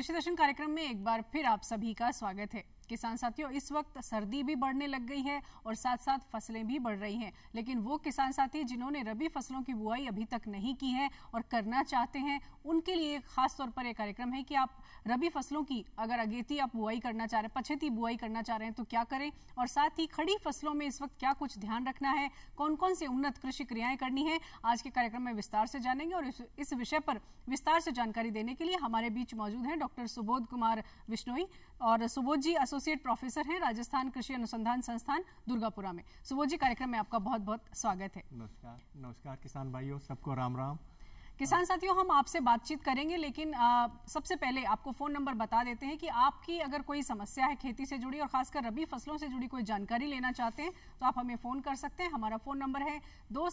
कृषि दर्शन कार्यक्रम में एक बार फिर आप सभी का स्वागत है। किसान साथियों, इस वक्त सर्दी भी बढ़ने लग गई है और साथ साथ फसलें भी बढ़ रही हैं, लेकिन वो किसान साथी जिन्होंने रबी फसलों की बुआई अभी तक नहीं की है और करना चाहते हैं, उनके लिए खास तौर पर यह कार्यक्रम है कि आप रबी फसलों की अगर अगेती आप बुआई करना चाह रहे हैं, पछेती बुआई करना चाह रहे हैं तो क्या करें, और साथ ही खड़ी फसलों में इस वक्त क्या कुछ ध्यान रखना है, कौन कौन से उन्नत कृषि क्रियाएं करनी है, आज के कार्यक्रम में विस्तार से जानेंगे। और इस विषय पर विस्तार से जानकारी देने के लिए हमारे बीच मौजूद हैं डॉक्टर सुबोध कुमार बिश्नोई। और सुबोध जी एसोसिएट प्रोफेसर हैं राजस्थान कृषि अनुसंधान संस्थान दुर्गापुरा में। सुबोध जी, कार्यक्रम में आपका बहुत बहुत स्वागत है। नमस्कार किसान भाइयों, सबको राम राम। किसान साथियों, हम आपसे बातचीत करेंगे, लेकिन सबसे पहले आपको फोन नंबर बता देते हैं कि आपकी अगर कोई समस्या है खेती से जुड़ी और खासकर रबी फसलों से जुड़ी कोई जानकारी लेना चाहते हैं तो आप हमें फोन कर सकते हैं। हमारा फोन नंबर है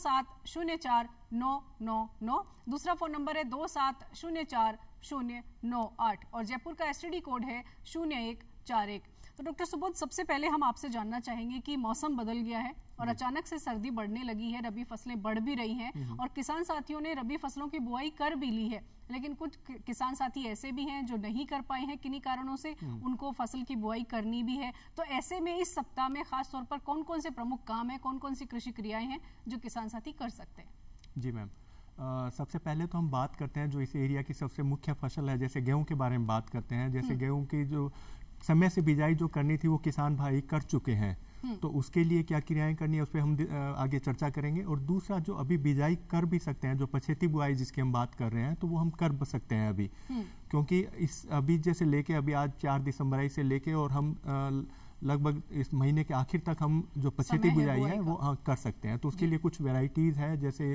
2704-999। दूसरा फोन नंबर है 2704-098 और जयपुर का एसटीडी कोड है 0141। तो डॉक्टर सुबोध, सबसे पहले हम आपसे जानना चाहेंगे कि मौसम बदल गया है और अचानक से सर्दी बढ़ने लगी है, रबी फसलें बढ़ भी रही हैं और किसान साथियों ने रबी फसलों की बुआई कर भी ली है, लेकिन कुछ किसान साथी ऐसे भी हैं जो नहीं कर पाए हैं किन्हीं कारणों से, उनको फसल की बुआई करनी भी है। तो ऐसे में इस सप्ताह में खास तौर पर कौन कौन से प्रमुख काम है, कौन कौन सी कृषि क्रियाएं हैं जो किसान साथी कर सकते हैं? जी मैम, सबसे पहले तो हम बात करते हैं जो इस एरिया की सबसे मुख्य फसल है, जैसे गेहूं के बारे में बात करते हैं। जैसे गेहूं की जो समय से बिजाई जो करनी थी वो किसान भाई कर चुके हैं, तो उसके लिए क्या क्रियाएं करनी है उस पर हम आगे चर्चा करेंगे। और दूसरा, जो अभी बिजाई कर भी सकते हैं, जो पछेती बुआई जिसकी हम बात कर रहे हैं, तो वो हम कर सकते हैं अभी, क्योंकि इस अभी जैसे लेके अभी आज 4 दिसंबर से लेके और हम लगभग इस महीने के आखिर तक हम जो पछेती बुआई है वो कर सकते हैं। तो उसके लिए कुछ वेराइटीज है, जैसे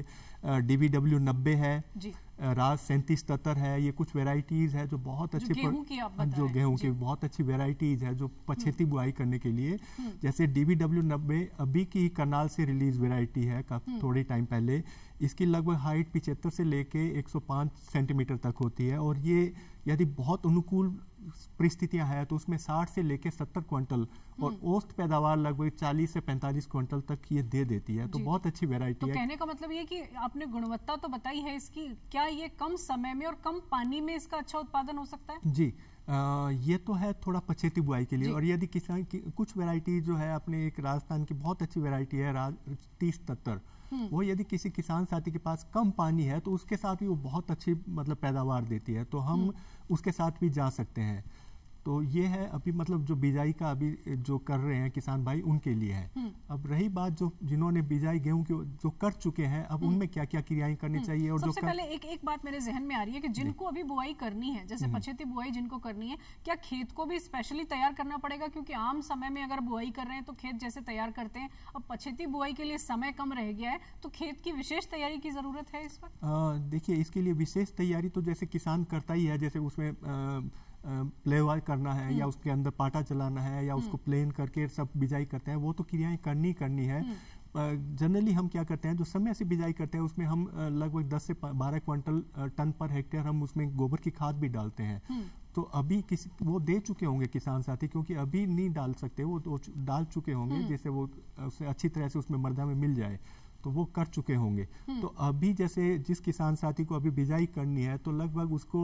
DBW 90 है, राज 3777 है, ये कुछ वेराइटीज है जो बहुत अच्छी जो गेहूं की बहुत अच्छी वेराइटीज है जो पछेती बुआई करने के लिए। जैसे DBW 90 अभी की करनाल से रिलीज वेराइटी है, थोड़े टाइम पहले। इसकी लगभग हाइट 75 से लेके 105 सेंटीमीटर तक होती है और ये यदि बहुत अनुकूल परिस्थितियां हैं तो उसमें 60 से लेके 70 क्विंटल और औसत पैदावार लगभग 40 से 45 क्विंटल तक ये दे देती है। तो बहुत अच्छी वेराइटी है। कहने का मतलब ये कि आपने गुणवत्ता तो बताई है इसकी, क्या ये कम समय में और कम पानी में इसका अच्छा उत्पादन हो सकता है? जी, ये तो है थोड़ा पछेती बुआई के लिए। और यदि किसान की कुछ वेराइटी जो है, अपने एक राजस्थान की बहुत अच्छी वेराइटी है राज 3077, वो यदि किसी किसान साथी के पास कम पानी है तो उसके साथ भी वो बहुत अच्छी मतलब पैदावार देती है, तो हम उसके साथ भी जा सकते हैं। तो ये है अभी मतलब जो बिजाई का अभी जो कर रहे हैं किसान भाई उनके लिए है। अब रही बात जो जिन्होंने बिजाई गेहूं की जो कर चुके हैं, अब उनमें क्या क्या क्रियाएं करनी चाहिए। और सबसे पहले एक बात मेरे जहन में आ रही है कि जिनको अभी बुआई करनी है, जैसे पछेती बुआई जिनको करनी है, क्या खेत को भी स्पेशली तैयार करना पड़ेगा? क्योंकि आम समय में अगर बुआई कर रहे हैं तो खेत जैसे तैयार करते हैं, अब पछेती बुआई के लिए समय कम रह गया है, तो खेत की विशेष तैयारी की जरूरत है इस वक्त? देखिए, इसके लिए विशेष तैयारी तो जैसे किसान करता ही है, जैसे उसमें प्लेवाई करना है या उसके अंदर पाटा चलाना है या उसको प्लेन करके सब बिजाई करते हैं, वो तो क्रियाएं करनी है। जनरली हम क्या करते हैं, जो समय से बिजाई करते हैं उसमें हम लगभग 10 से 12 क्विंटल टन पर हेक्टेयर हम उसमें गोबर की खाद भी डालते हैं। तो अभी वो दे चुके होंगे किसान साथी, क्योंकि अभी नहीं डाल सकते, वो डाल चुके होंगे, जैसे वो उसे अच्छी तरह से उसमें मर्दा में मिल जाए तो वो कर चुके होंगे। तो अभी जैसे जिस किसान साथी को अभी बिजाई करनी है तो लगभग उसको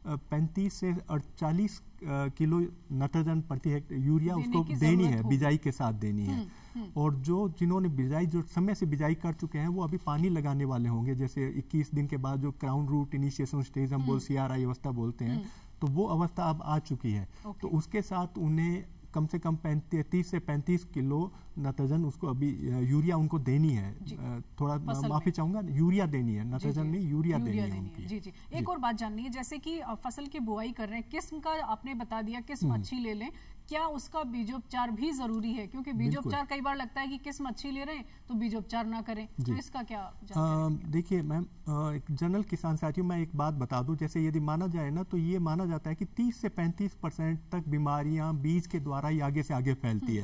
35 से 48 किलो नाइट्रोजन प्रति हेक्टेयर यूरिया उसको देनी है, बिजाई के साथ देनी है। और जिन्होंने बिजाई जो समय से बिजाई कर चुके हैं वो अभी पानी लगाने वाले होंगे, जैसे 21 दिन के बाद जो क्राउन रूट इनिशिएशन स्टेज हम CRI अवस्था बोलते हैं, तो वो अवस्था अब आ चुकी है। तो उसके साथ उन्हें कम से कम 30 से 35 किलो नाइट्रोजन उसको अभी यूरिया उनको देनी है। थोड़ा माफी चाहूंगा, यूरिया देनी है, नाइट्रोजन नहीं, यूरिया देनी है उनकी। जी। एक और बात जाननी है, जैसे कि फसल की बुआई कर रहे हैं, किस्म का आपने बता दिया, किस्म अच्छी ले लें, क्या उसका बीजोपचार भी जरूरी है? क्योंकि बीजोपचार कई बार लगता है कि किस्म अच्छी ले रहे हैं तो बीजोपचार ना करें, तो इसका क्या? देखिए मैम, जनरल किसान साथियों, मैं एक बात बता दूं, जैसे यदि माना जाए ना तो ये माना जाता है कि 30 से 35% तक बीमारियां बीज के द्वारा ही आगे से आगे फैलती है।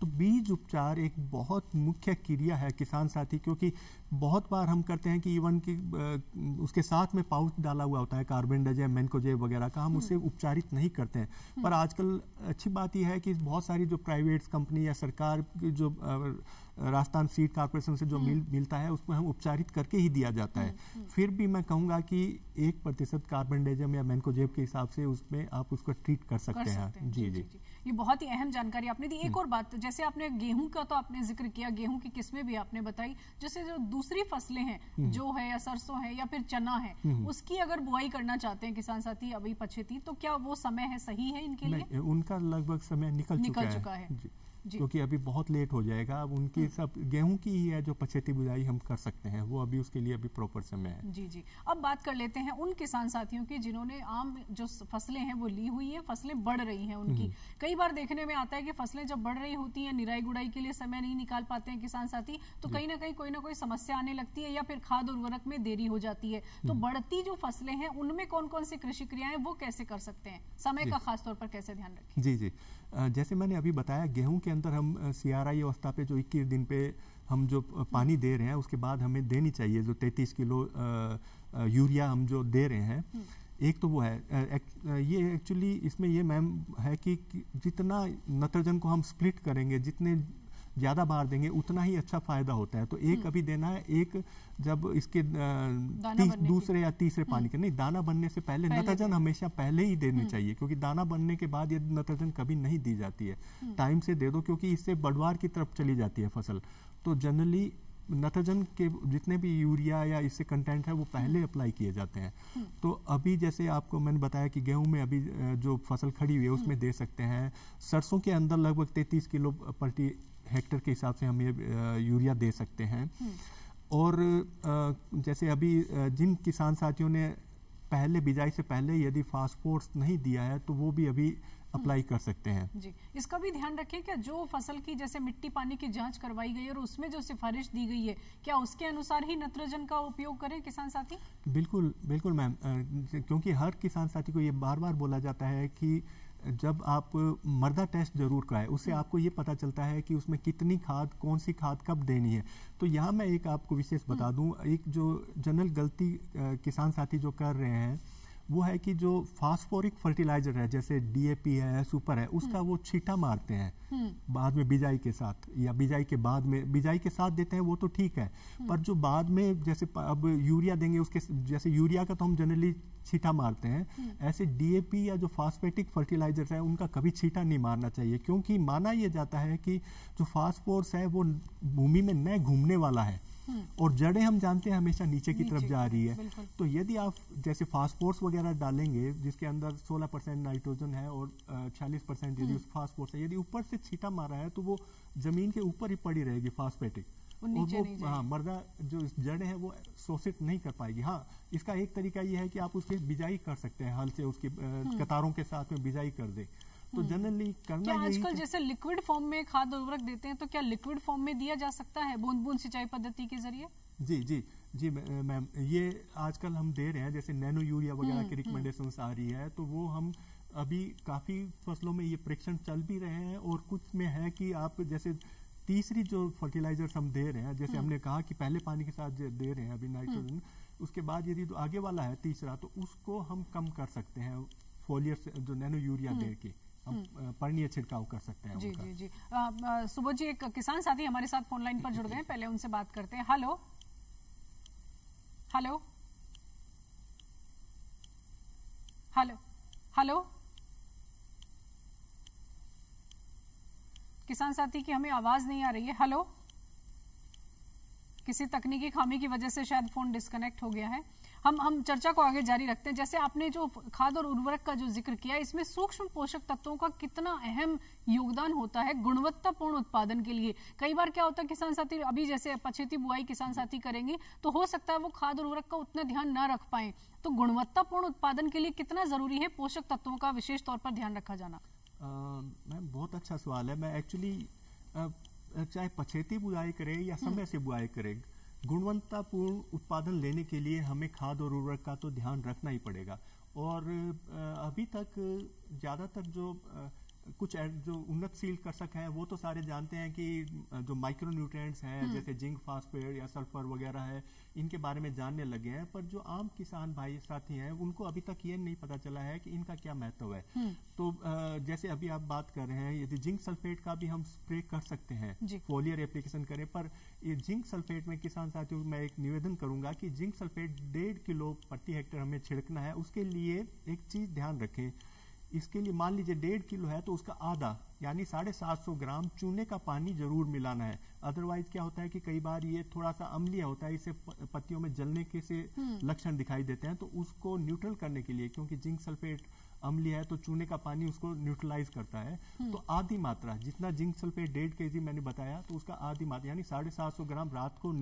तो बीज उपचार एक बहुत मुख्य क्रिया है किसान साथी, क्योंकि बहुत बार हम करते हैं कि इवन कि उसके साथ में पाउच डाला हुआ होता है कार्बेंडाजिम, मैनकोजेब वगैरह का, हम उससे उपचारित नहीं करते हैं। पर आजकल अच्छी बात यह है कि बहुत सारी जो प्राइवेट कंपनी या सरकार की जो राजस्थान सीड कॉर्पोरेशन से जो मिलता है उसमें हम उपचारित करके ही दिया जाता है। फिर भी मैं कहूँगा कि 1% कार्बेंडाजिम या मैनकोजेब के हिसाब से उसमें आप उसको ट्रीट कर सकते हैं। जी जी, ये बहुत ही अहम जानकारी आपने दी। एक और बात, जैसे आपने गेहूं का तो आपने जिक्र किया, गेहूं की किस्में भी आपने बताई, जैसे जो दूसरी फसलें हैं जो है या सरसों है या फिर चना है, उसकी अगर बुआई करना चाहते हैं किसान साथी अभी पछेती, तो क्या वो समय है सही है इनके लिए? उनका लगभग समय निकल चुका है। क्योंकि अभी बहुत लेट हो जाएगा। अब उनकी सब गेहूं की ही है जो पछेती बुआई हम कर सकते हैं, वो अभी उसके लिए अभी प्रॉपर समय है। जी जी। अब बात कर लेते हैं उन किसान साथियों की जिन्होंने आम जो फसलें हैं वो ली हुई है, फसलें बढ़ रही हैं उनकी। कई बार देखने में आता है कि फसलें जब बढ़ रही होती हैं, निराई गुड़ाई के लिए समय नहीं निकाल पाते हैं किसान साथी, तो कहीं ना कहीं कोई ना कोई समस्या आने लगती है या फिर खाद उर्वरक में देरी हो जाती है। तो बढ़ती जो फसलें हैं उनमें कौन कौन सी कृषि क्रियाएं वो कैसे कर सकते हैं, समय का खासतौर पर कैसे ध्यान रखें? जी जी, जैसे मैंने अभी बताया, गेहूं के अंदर हम CRI अवस्था पे जो 21 दिन पे हम जो पानी दे रहे हैं, उसके बाद हमें देनी चाहिए जो 33 किलो यूरिया हम जो दे रहे हैं। एक तो वो है, ये एक्चुअली इसमें ये मैम है कि जितना नाइट्रोजन को हम स्प्लिट करेंगे, जितने ज़्यादा बार देंगे उतना ही अच्छा फायदा होता है। तो एक अभी देना है, एक जब इसके दूसरे या तीसरे पानी के, नहीं, दाना बनने से पहले नाइट्रोजन हमेशा पहले ही देनी चाहिए, क्योंकि दाना बनने के बाद ये नाइट्रोजन कभी नहीं दी जाती है। टाइम से दे दो, क्योंकि इससे बढ़वार की तरफ चली जाती है फसल। तो जनरली नाइट्रोजन के जितने भी यूरिया या इससे कंटेंट है वो पहले अप्लाई किए जाते हैं। तो अभी जैसे आपको मैंने बताया कि गेहूं में अभी जो फसल खड़ी हुई है उसमें दे सकते हैं। सरसों के अंदर लगभग 33 किलो प्रति हेक्टर के हिसाब से हम ये यूरिया दे सकते हैं। और जैसे अभी जिन किसान साथियों ने पहले बिजाई से पहले यदि फास्फोरस नहीं दिया है तो वो भी अभी अप्लाई कर सकते हैं। जी, इसका भी ध्यान रखें क्या जो फसल की जैसे मिट्टी पानी की जांच करवाई गई और उसमें जो सिफारिश दी गई है, क्या उसके अनुसार ही नाइट्रोजन का उपयोग करें किसान साथी? बिल्कुल बिल्कुल मैम, क्योंकि हर किसान साथी को ये बार बार बोला जाता है कि जब आप मर्दा टेस्ट जरूर कराएं, उससे आपको ये पता चलता है कि उसमें कितनी खाद, कौन सी खाद कब देनी है। तो यहाँ मैं एक आपको विशेष बता दूं, एक जो जनरल गलती किसान साथी जो कर रहे हैं वो है कि जो फास्फोरिक फर्टिलाइजर है जैसे DAP है, सुपर है, उसका वो छींटा मारते हैं बाद में बिजाई के साथ, या बिजाई के बाद में, बिजाई के साथ देते हैं वो तो ठीक है, पर जो बाद में जैसे अब यूरिया देंगे उसके, जैसे यूरिया का तो हम जनरली छींटा मारते हैं, ऐसे DAP या जो फास्फेटिक फर्टिलाइजर है उनका कभी छींटा नहीं मारना चाहिए, क्योंकि माना यह जाता है कि जो फास्फोरस है वो भूमि में न घूमने वाला है और जड़ें हम जानते हैं हमेशा नीचे की तरफ जा रही है। तो यदि आप जैसे फास्फोरस वगैरह डालेंगे जिसके अंदर 16% नाइट्रोजन है और 46% यदि फास्फोरस है, यदि ऊपर से छींटा मारा है तो वो जमीन के ऊपर ही पड़ी रहेगी फास्फेटिक, और वो मर्दा जो जड़ें हैं वो शोषित नहीं कर पाएगी। हाँ, इसका एक तरीका ये है कि आप उसकी बिजाई कर सकते हैं, हल से उसकी कतारों के साथ में बिजाई कर दे। तो जनरली करना क्या आजकल जैसे लिक्विड फॉर्म में खाद उर्वरक देते हैं, तो क्या लिक्विड फॉर्म में दिया जा सकता है बूंद बूंद सिंचाई पद्धति के जरिए? जी जी जी मैम, ये आजकल हम दे रहे हैं, जैसे नैनो यूरिया वगैरह की रिकमेंडेशंस आ रही है, तो वो हम अभी काफी फसलों में ये परीक्षण चल भी रहे हैं, और कुछ में है कि आप जैसे तीसरी जो फर्टिलाइजर्स हम दे रहे हैं, जैसे हमने कहा कि पहले पानी के साथ दे रहे हैं अभी नाइट्रोजन, उसके बाद यदि तो आगे वाला है तीसरा, तो उसको हम कम कर सकते हैं फोलियर जो नैनो यूरिया दे के हम पर्णीय छिड़काव कर सकते हैं। जी जी जी। सुबोध जी, एक किसान साथी हमारे साथ फोन लाइन पर जुड़ गए हैं, पहले उनसे बात करते हैं। हेलो हेलो हेलो हेलो, किसान साथी की हमें आवाज नहीं आ रही है। हेलो, किसी तकनीकी खामी की वजह से शायद फोन डिस्कनेक्ट हो गया है। हम चर्चा को आगे जारी रखते हैं। जैसे आपने जो खाद और उर्वरक का जो जिक्र किया, इसमें सूक्ष्म पोषक तत्वों का कितना अहम योगदान होता है गुणवत्तापूर्ण उत्पादन के लिए। कई बार क्या होता है किसान साथी, अभी जैसे पछेती बुआई किसान साथी करेंगे तो हो सकता है वो खाद और उर्वरक का उतना ध्यान न रख पाए, तो गुणवत्तापूर्ण उत्पादन के लिए कितना जरूरी है पोषक तत्वों का विशेष तौर पर ध्यान रखा जाना? मैम, बहुत अच्छा सवाल है। मैं एक्चुअली चाहे पछेती बुआई करें या समय से बुआई करें, गुणवत्तापूर्ण उत्पादन लेने के लिए हमें खाद और उर्वरक का तो ध्यान रखना ही पड़ेगा। और अभी तक ज़्यादातर जो कुछ जो उन्नतशील कृषक हैं वो तो सारे जानते हैं कि जो माइक्रो न्यूट्रिएंट्स हैं जैसे जिंक, फास्फेट या सल्फर वगैरह है, इनके बारे में जानने लगे हैं, पर जो आम किसान भाई साथी हैं उनको अभी तक ये नहीं पता चला है कि इनका क्या महत्व है। तो जैसे अभी आप बात कर रहे हैं, यदि जिंक सल्फेट का भी हम स्प्रे कर सकते हैं, फोलियर एप्लीकेशन करें, पर ये जिंक सल्फेट में किसान साथियों मैं एक निवेदन करूंगा कि जिंक सल्फेट 1.5 किलो प्रति हेक्टेयर हमें छिड़कना है। उसके लिए एक चीज ध्यान रखें, इसके लिए मान लीजिए 1.5 किलो है तो उसका आधा यानी 750 ग्राम चूने का पानी जरूर मिलाना है। अदरवाइज क्या होता है कि कई बार ये थोड़ा सा अम्लीय होता है, इससे पत्तियों में जलने के से लक्षण दिखाई देते हैं। तो उसको न्यूट्रल करने के लिए, क्योंकि जिंक सल्फेट अम्लीय है तो चूने का पानी उसको न्यूट्रलाइज करता है, तो आधी मात्रा, जितना जिंक सल्फेट 1.5 kg मैंने बताया, तो उसका आधी मात्रा यानी 750 ग्राम रात को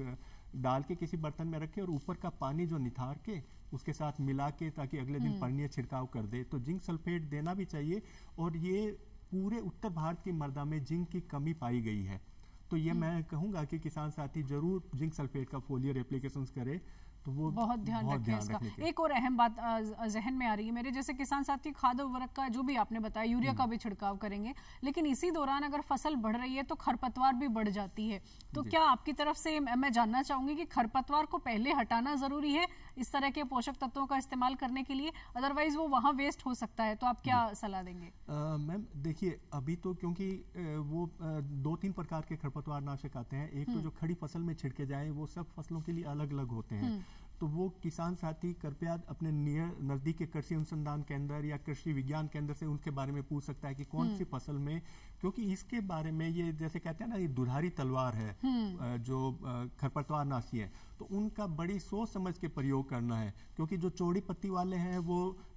डाल के किसी बर्तन में रखे और ऊपर का पानी जो निथार के उसके साथ मिला के, ताकि अगले दिन परणीय छिड़काव कर दे। तो जिंक सल्फेट देना भी चाहिए। और ये पूरे उत्तर भारत की मृदा में जिंक की कमी पाई गई है, तो ये मैं कहूंगा कि किसान साथी जरूर जिंक सल्फेट का फोलियर एप्लीकेशन करे, तो वो बहुत ध्यान रखें इसका। एक और अहम बात जहन में आ रही है मेरे, जैसे किसान साथी खाद उर्वरक का जो भी आपने बताया, यूरिया का भी छिड़काव करेंगे, लेकिन इसी दौरान अगर फसल बढ़ रही है तो खरपतवार भी बढ़ जाती है। तो क्या आपकी तरफ से मैं जानना चाहूंगी कि खरपतवार को पहले हटाना जरूरी है इस तरह के पोषक तत्वों का इस्तेमाल करने के लिए, अदरवाइज वो वहां वेस्ट हो सकता है, तो आप क्या सलाह देंगे? मैम देखिए, अभी तो क्योंकि वो 2-3 प्रकार के खरपतवार नाशक आते हैं। एक तो जो खड़ी फसल में छिड़के जाए, वो सब फसलों के लिए अलग अलग होते हैं। तो वो किसान साथी कृपया अपने नजदीक के कृषि अनुसंधान केंद्र या कृषि विज्ञान केंद्र से उनके बारे में पूछ सकता है कि कौन सी फसल में, क्योंकि इसके बारे में ये जैसे कहते हैं ना, ये दुधारी तलवार है जो खरपतवार नाशी है, तो उनका बड़ी सोच समझ के प्रयोग करना है। क्योंकि जो चौड़ी पत्ती वाले हैं वो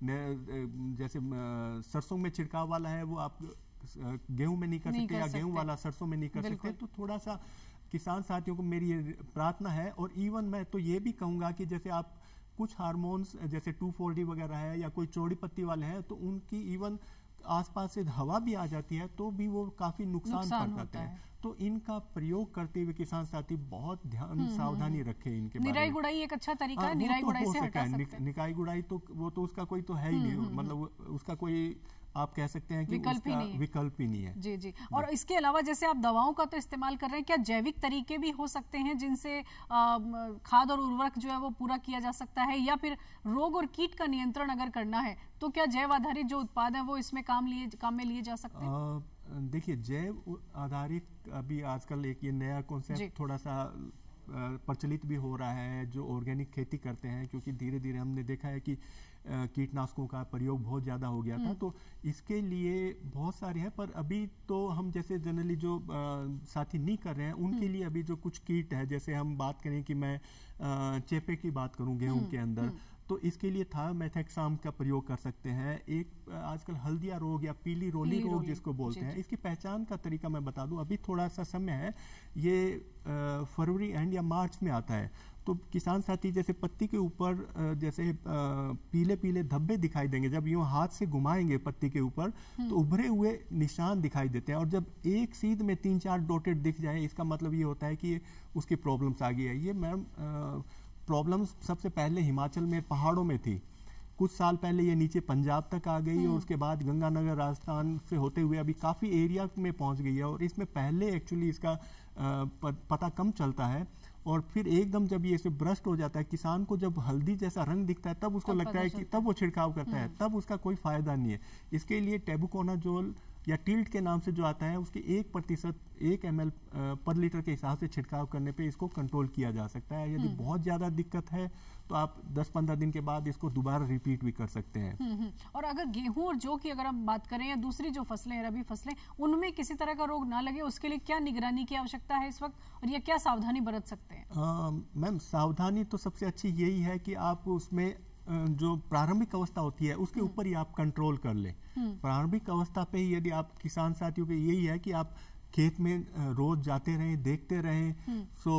जैसे सरसों में छिड़काव वाला है, वो आप गेहूं में नहीं कर सकते, या गेहूं वाला सरसों में नहीं कर सकते। तो थोड़ा सा किसान साथियों को मेरी ये प्रार्थना है। और इवन मैं तो ये भी कहूंगा कि जैसे आप कुछ हार्मोन्स जैसे 2,4-D वगैरह है या कोई चौड़ी पत्ती वाले हैं, तो उनकी इवन आसपास से हवा भी आ जाती है तो भी वो काफी नुकसान कर जाते हैं। तो इनका प्रयोग करते हुए किसान साथी बहुत ध्यान सावधानी रखें इनके बारे में। निराई गुड़ाई एक अच्छा तरीका है, निराई गुड़ाई से हटा सकते हैं। निकाई गुड़ाई तो वो तो उसका कोई तो है ही नहीं, मतलब उसका कोई आप कह सकते हैं कि विकल्प ही नहीं है। जी जी। और इसके अलावा जैसे आप दवाओं का तो इस्तेमाल कर रहे हैं, क्या जैविक तरीके भी हो सकते हैं जिनसे खाद और उर्वरक जो है वो पूरा किया जा सकता है, या फिर रोग और कीट का नियंत्रण अगर करना है तो क्या जैव आधारित जो उत्पाद है वो इसमें काम में लिए जा सकते हैं? देखिए, जैव आधारित अभी आजकल एक ये नया कॉन्सेप्ट थोड़ा सा प्रचलित भी हो रहा है, जो ऑर्गेनिक खेती करते हैं, क्योंकि धीरे धीरे हमने देखा है कि कीटनाशकों का प्रयोग बहुत ज़्यादा हो गया था। तो इसके लिए बहुत सारे हैं, पर अभी तो हम जैसे जनरली जो साथी नहीं कर रहे हैं उनके लिए अभी जो कुछ कीट है, जैसे हम बात करें कि मैं चेपे की बात करूं गेहूं के अंदर, तो इसके लिए थायोमेथेक्साम का प्रयोग कर सकते हैं। एक आजकल हल्दिया रोग या पीली रोली रोग जिसको बोलते हैं, इसकी पहचान का तरीका मैं बता दूं। अभी थोड़ा सा समय है, ये फरवरी एंड या मार्च में आता है। तो किसान साथी जैसे पत्ती के ऊपर जैसे पीले पीले धब्बे दिखाई देंगे, जब यूं हाथ से घुमाएंगे पत्ती के ऊपर तो उभरे हुए निशान दिखाई देते हैं। और जब एक सीध में 3-4 डॉटेड दिख जाए, इसका मतलब ये होता है कि उसकी प्रॉब्लम्स आ गई है। ये मैम प्रॉब्लम्स सबसे पहले हिमाचल में पहाड़ों में थी, कुछ साल पहले ये नीचे पंजाब तक आ गई, और उसके बाद गंगानगर राजस्थान से होते हुए अभी काफ़ी एरिया में पहुंच गई है। और इसमें पहले एक्चुअली इसका पता कम चलता है, और फिर एकदम जब ये ब्रस्ट हो जाता है, किसान को जब हल्दी जैसा रंग दिखता है तब उसको लगता है कि तब वो छिड़काव करता है, तब उसका कोई फायदा नहीं है। इसके लिए टेबुकोनाजोल या टिल्ट के नाम से जो आता है, उसके 1% 1 ml पर लीटर के हिसाब से छिड़काव करने पे इसको कंट्रोल किया जा सकता है। यदि बहुत ज्यादा दिक्कत है तो आप 10-15 दिन के बाद इसको दोबारा रिपीट भी कर सकते हैं। और अगर गेहूं और जौ की अगर हम बात करें या दूसरी जो फसलें रबी फसलें, उनमें किसी तरह का रोग ना लगे, उसके लिए क्या निगरानी की आवश्यकता है इस वक्त, और ये क्या सावधानी बरत सकते हैं? मैम सावधानी तो सबसे अच्छी यही है कि आप उसमें जो प्रारंभिक अवस्था होती है उसके ऊपर ही आप कंट्रोल कर लें। प्रारंभिक अवस्था पे ही यदि आप किसान साथियों के यही है कि आप खेत में रोज जाते रहें, देखते रहें, सो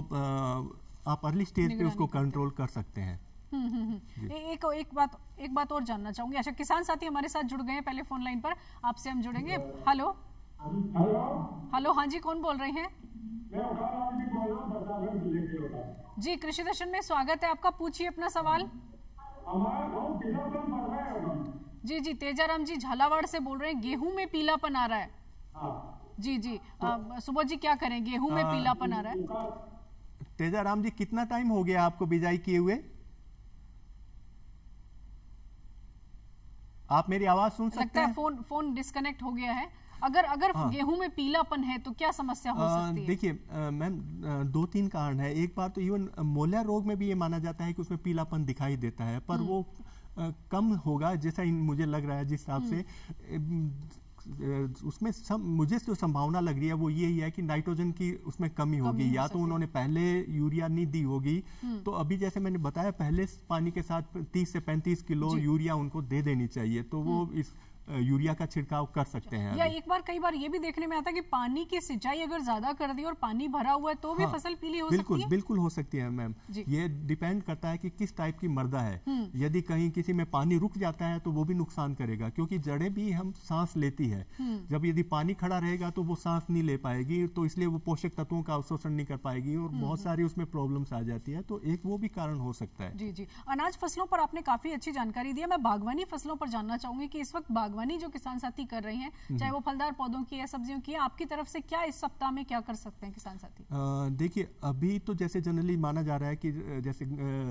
आप अर्ली स्टेज पे उसको कंट्रोल कर सकते हैं। एक बात और जानना चाहूंगी। अच्छा, किसान साथी हमारे साथ जुड़ गए हैं पहले फोन लाइन पर, आपसे हम जुड़ेंगे। हेलो हेलो, हाँ जी, कौन बोल रहे हैं? जी, कृषि दर्शन में स्वागत है आपका, पूछिए अपना सवाल। जी जी, तेजाराम जी झालावाड़ से बोल रहे हैं, गेहूं में पीलापन आ रहा है। जी जी, सुबोध जी क्या करें, गेहूं में पीलापन आ रहा है। तेजाराम जी कितना टाइम हो गया आपको बिजाई किए हुए? आप मेरी आवाज सुन सकते हैं? लगता है फोन डिस्कनेक्ट हो गया है। अगर गेहूं में पीलापन है तो क्या समस्या हो सकती है? देखिए मैम, 2-3 कारण है। एक बार तो इवन मोलिया रोग में भी ये माना जाता है कि उसमें पीलापन दिखाई देता है, पर वो कम होगा जैसा मुझे लग रहा है। जिस हिसाब से उसमें मुझे जो संभावना लग रही है वो यही है कि नाइट्रोजन की उसमें कमी होगी, या तो उन्होंने पहले यूरिया नहीं दी होगी। तो अभी जैसे मैंने बताया, पहले पानी के साथ 30 से 35 किलो यूरिया उनको दे देनी चाहिए, तो वो इस यूरिया का छिड़काव कर सकते हैं। या एक बार कई बार ये भी देखने में आता है कि पानी की सिंचाई अगर ज्यादा कर दी और पानी भरा हुआ है तो भी फसल पीली हो सकती है। बिल्कुल हो सकती है मैम। ये डिपेंड करता है कि किस टाइप की मृदा है। यदि कहीं किसी में पानी रुक जाता है तो वो भी नुकसान करेगा, क्योंकि जड़ें भी हम सांस लेती है। जब यदि पानी खड़ा रहेगा तो वो सांस नहीं ले पाएगी, तो इसलिए वो पोषक तत्वों का अवशोषण नहीं कर पाएगी और बहुत सारी उसमें प्रॉब्लम्स आ जाती है। तो एक वो भी कारण हो सकता है। जी जी, अनाज फसलों पर आपने काफी अच्छी जानकारी दी है। मैं बागवानी फसलों पर जानना चाहूंगी कि इस वक्त बागवानी जो किसान साथी कर रहे हैं, चाहे वो फलदार पौधों की या सब्जियों की, आपकी तरफ से क्या इस सप्ताह में क्या कर सकते हैं किसान साथी? देखिए, अभी तो जैसे जनरली माना जा रहा है कि जैसे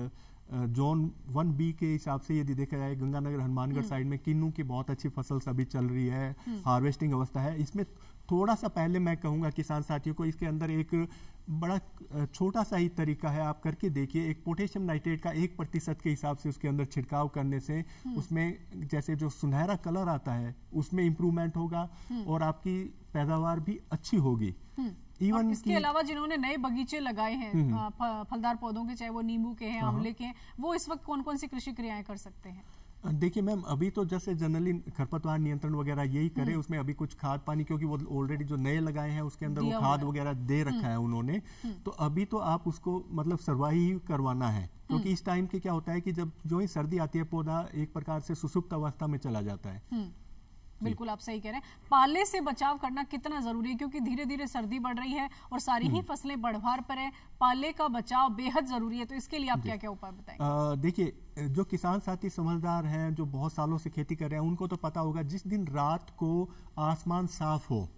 जोन 1B के हिसाब से यदि देखा जाए, गंगानगर हनुमानगढ़ साइड में किन्नू की बहुत अच्छी फसल अभी चल रही है, हार्वेस्टिंग अवस्था है। इसमें थोड़ा सा पहले मैं कहूंगा किसान साथियों को, इसके अंदर एक बड़ा छोटा सा ही तरीका है, आप करके देखिए। एक पोटेशियम नाइट्रेट का 1% के हिसाब से उसके अंदर छिड़काव करने से उसमें जैसे जो सुनहरा कलर आता है उसमें इंप्रूवमेंट होगा और आपकी पैदावार भी अच्छी होगी। इवन इसके अलावा जिन्होंने नए बगीचे लगाए हैं फलदार पौधों के, चाहे वो नींबू के हैं, आंवले के हैं, वो इस वक्त कौन कौन सी कृषि क्रियाएं कर सकते हैं? देखिए मैम, अभी तो जैसे जनरली खरपतवार नियंत्रण वगैरह यही करे, उसमें अभी कुछ खाद पानी, क्योंकि वो ऑलरेडी जो नए लगाए हैं उसके अंदर वो खाद वगैरह दे रखा है उन्होंने, तो अभी तो आप उसको मतलब सरवाइव करवाना है। क्योंकि इस टाइम के क्या होता है कि जब जो ही सर्दी आती है, पौधा एक प्रकार से सुसुप्त अवस्था में चला जाता है। बिल्कुल आप सही कह रहे हैं। पाले से बचाव करना कितना जरूरी है, क्योंकि धीरे धीरे सर्दी बढ़ रही है और सारी ही फसलें बढ़वार पर है, पाले का बचाव बेहद जरूरी है। तो इसके लिए आप क्या क्या उपाय बताएंगे? देखिए, जो किसान साथी समझदार हैं, जो बहुत सालों से खेती कर रहे हैं, उनको तो पता होगा, जिस दिन रात को आसमान साफ हो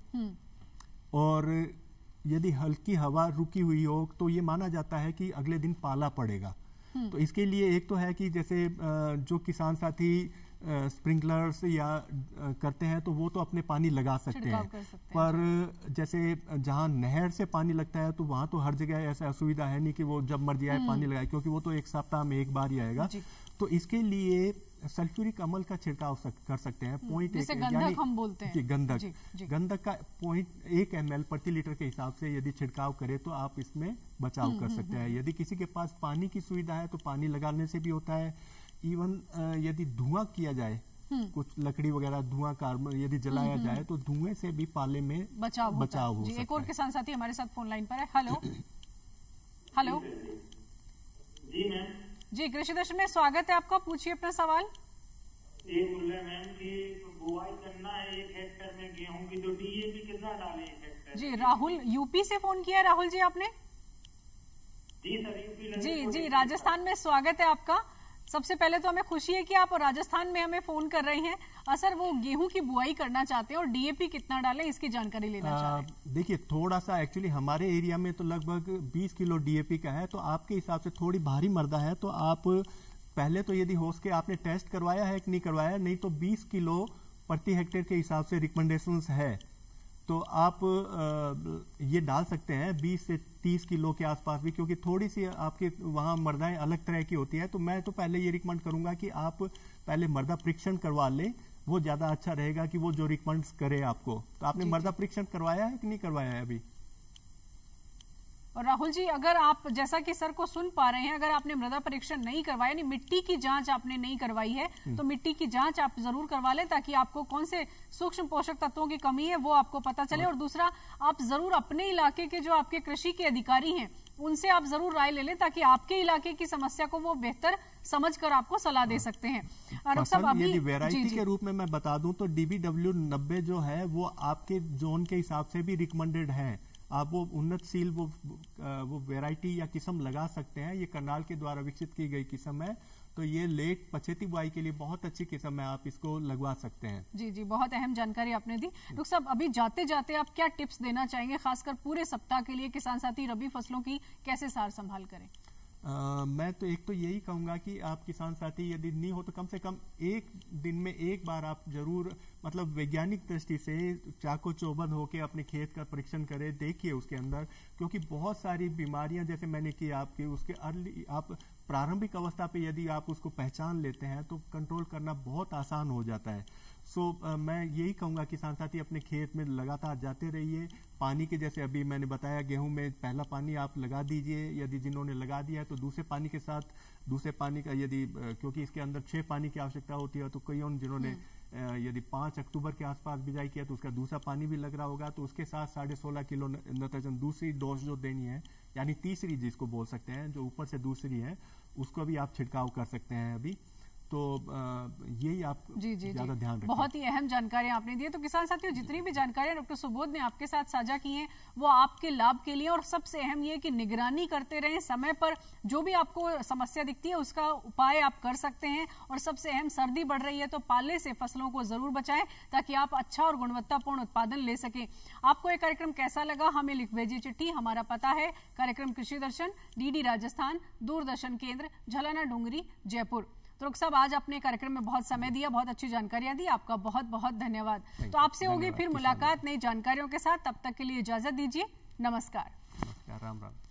और यदि हल्की हवा रुकी हुई हो, तो ये माना जाता है कि अगले दिन पाला पड़ेगा। तो इसके लिए एक तो है कि जैसे जो किसान साथी स्प्रिंकलर्स या करते हैं तो वो तो अपने पानी लगा सकते हैं, पर जैसे जहां नहर से पानी लगता है तो वहां तो हर जगह ऐसा असुविधा है नहीं कि वो जब मर्जी आए पानी लगाए, क्योंकि वो तो एक सप्ताह में एक बार ही आएगा। तो इसके लिए सल्फ्यूरिक अम्ल का छिड़काव कर सकते हैं। पॉइंट गंधक हम बोलते हैं, गंधक का 0.1 ml प्रति लीटर के हिसाब से यदि छिड़काव करे तो आप इसमें बचाव कर सकते हैं। यदि किसी के पास पानी की सुविधा है तो पानी लगाने से भी होता है। इवन यदि धुआं किया जाए, कुछ लकड़ी वगैरह धुआं कार्बन यदि जलाया जाए तो धुएं से भी पाले में बचाव हो सकता है। एक और किसान साथी हमारे साथ फोन लाइन पर है। हेलो हेलो जी मैम। जी, कृषि दर्शन में स्वागत है आपका, पूछिए अपना सवाल। ये बोल रहे मैम कि बुआई करना है 1 हेक्टेयर में गेहूं की, तो डीएपी कितना डालें 1 हेक्टेयर? जी, राहुल यूपी से फोन किया। राहुल जी आपने? जी सर, यूपी। जी, राजस्थान में स्वागत है आपका। सबसे पहले तो हमें खुशी है कि आप राजस्थान में हमें फोन कर रहे हैं। सर, वो गेहूं की बुआई करना चाहते हैं और डीएपी कितना डालें इसकी जानकारी लेना चाहते हैं। देखिए, थोड़ा सा एक्चुअली हमारे एरिया में तो लगभग 20 किलो डीएपी का है, तो आपके हिसाब से थोड़ी भारी मृदा है, तो आप पहले तो यदि हो सके आपने टेस्ट करवाया है कि नहीं करवाया, नहीं तो 20 किलो प्रति हेक्टेयर के हिसाब से रिकमेंडेशंस है, तो आप ये डाल सकते हैं 20 से 30 किलो के आसपास भी, क्योंकि थोड़ी सी आपके वहाँ मृदाएं अलग तरह की होती है। तो मैं तो पहले ये रिकमेंड करूंगा कि आप पहले मृदा परीक्षण करवा लें, वो ज्यादा अच्छा रहेगा कि वो जो रिकमेंड करे आपको। तो आपने मृदा परीक्षण करवाया है कि नहीं करवाया है अभी? और राहुल जी, अगर आप जैसा कि सर को सुन पा रहे हैं, अगर आपने मृदा परीक्षण नहीं करवाया, यानी मिट्टी की जांच आपने नहीं करवाई है, तो मिट्टी की जांच आप जरूर करवा लें, ताकि आपको कौन से सूक्ष्म पोषक तत्वों की कमी है वो आपको पता चले। और दूसरा, आप जरूर अपने इलाके के जो आपके कृषि के अधिकारी हैं उनसे आप जरूर राय ले लें, ताकि आपके इलाके की समस्या को वो बेहतर समझकर आपको सलाह दे सकते हैं। और सब अभी वैरायटी के रूप में मैं बता दूं तो DBW 90 जो है वो आपके जोन के हिसाब से भी रिकमेंडेड है। आप वो उन्नतशील वो वैरायटी या किस्म लगा सकते हैं। ये करनाल के द्वारा विकसित की गई किस्म है, तो ये लेट पछेती बुआई के लिए बहुत अच्छी किस्म है, आप इसको लगवा सकते हैं। जी जी, बहुत अहम जानकारी आपने दी। डॉक्टर साहब, अभी जाते जाते आप क्या टिप्स देना चाहेंगे, खासकर पूरे सप्ताह के लिए किसान साथी रबी फसलों की कैसे सार संभाल करें? मैं तो एक तो यही कहूंगा कि आप किसान साथी यदि नहीं हो तो कम से कम एक दिन में एक बार आप जरूर मतलब वैज्ञानिक दृष्टि से चाको चौबंद होकर अपने खेत का परीक्षण करें, देखिए उसके अंदर, क्योंकि बहुत सारी बीमारियां जैसे मैंने की आपकी उसके अर्ली आप प्रारंभिक अवस्था पे यदि आप उसको पहचान लेते हैं तो कंट्रोल करना बहुत आसान हो जाता है। मैं यही कहूँगा किसान साथी अपने खेत में लगातार जाते रहिए। पानी के जैसे अभी मैंने बताया गेहूं में पहला पानी आप लगा दीजिए, यदि जिन्होंने लगा दिया है तो दूसरे पानी के साथ दूसरे पानी का यदि क्योंकि इसके अंदर 6 पानी की आवश्यकता होती है, तो कई और जिन्होंने यदि 5 अक्टूबर के आसपास बिजाई किया तो उसका दूसरा पानी भी लग रहा होगा, तो उसके साथ 16.5 किलो नाइट्रोजन दूसरी डोज जो देनी है, यानी तीसरी जिसको बोल सकते हैं, जो ऊपर से दूसरी है, उसको भी आप छिड़काव कर सकते हैं अभी। तो यही आप ज्यादा ध्यान रखें। बहुत ही अहम जानकारी आपने दी है। तो किसान साथियों, जितनी भी जानकारियां डॉक्टर सुबोध ने आपके साथ साझा की हैं वो आपके लाभ के लिए, और सबसे अहम ये कि निगरानी करते रहें, समय पर जो भी आपको समस्या दिखती है उसका उपाय आप कर सकते हैं। और सबसे अहम, सर्दी बढ़ रही है तो पाले से फसलों को जरूर बचाएं ताकि आप अच्छा और गुणवत्तापूर्ण उत्पादन ले सकें। आपको ये कार्यक्रम कैसा लगा हमें लिख भेजिए चिट्ठी। हमारा पता है कार्यक्रम कृषि दर्शन, DD राजस्थान, दूरदर्शन केंद्र, झलाना डूंगरी, जयपुर। तो डॉक्टर साहब, आज अपने कार्यक्रम में बहुत समय दिया, बहुत अच्छी जानकारियां दी, आपका बहुत बहुत धन्यवाद। तो आपसे होगी फिर मुलाकात नई जानकारियों के साथ, तब तक के लिए इजाजत दीजिए। नमस्कार। राम राम।